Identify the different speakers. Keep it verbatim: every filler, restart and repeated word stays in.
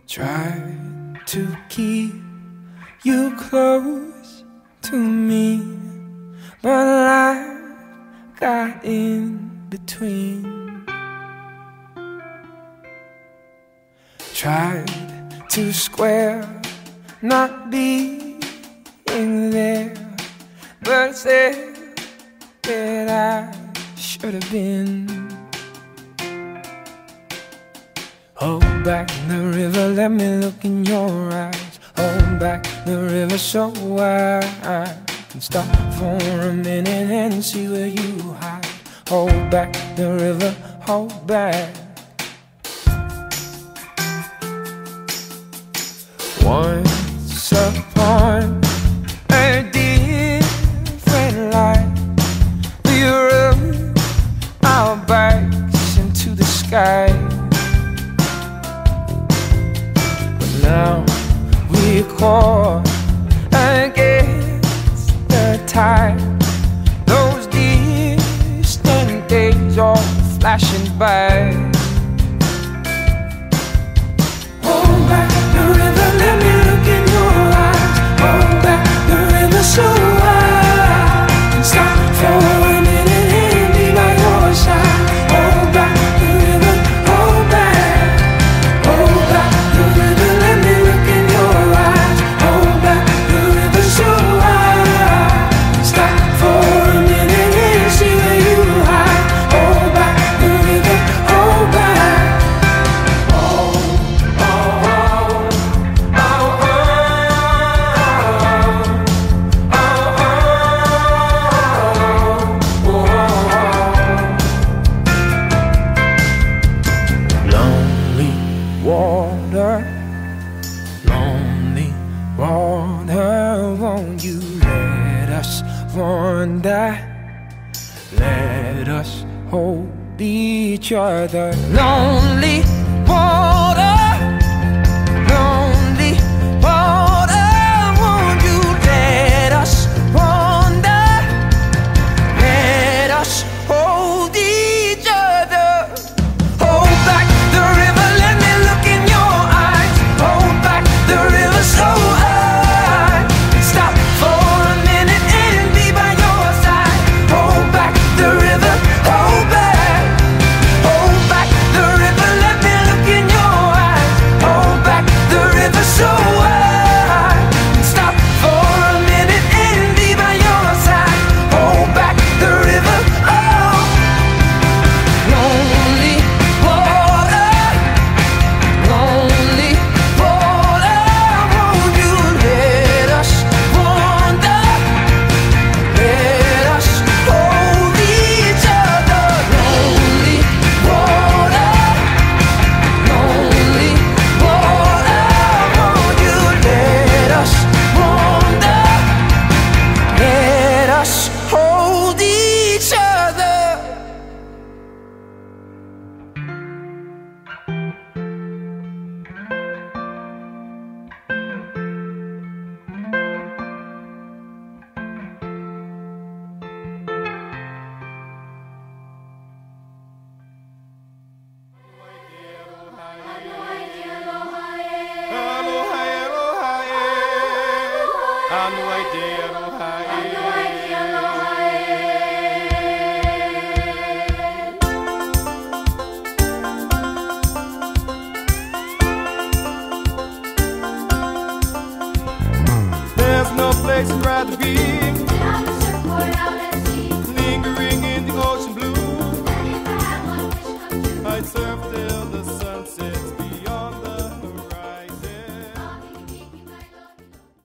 Speaker 1: Tried to keep you close to me, but life got in between. Tried to square not being there, but said that I should have been. Hold back the river, let me look in your eyes. Hold back the river so I can stop for a minute and see where you hide. Hold back the river, hold back. Once upon a different life, we rode our bikes into the sky. Now we're caught against the tide. Those distant days are flashing by. Hold back the river, let me look in your eyes. Hold back the river so I can stop for a minute and be by your side. Hold back the river, hold back. Hold back the river, let me look in your eyes. Hold back the river so I can stop for a minute and see where you hide. Hold back the river, hold back. Oh, oh, oh, oh, oh, oh, oh, oh. Lonely water, lonely water, won't you let us wander? Let us hold each other. Lonely water, lonely water, won't you let us wander? Let us hold each other. Hold back the river, let me look in your eyes. Hold back the river so I can stop for a minute and be by your side. Hold back the river, hold back. Hold back the river, let me look in your eyes. Hold back the river so I can stop for a minute and be by your side. Hold back the river, oh. Lonely water, lonely water, won't you let us wander? Let us hold each other. Lonely water, lonely water, won't you let us wander? Let us hold each other.
Speaker 2: There's no place I'd rather be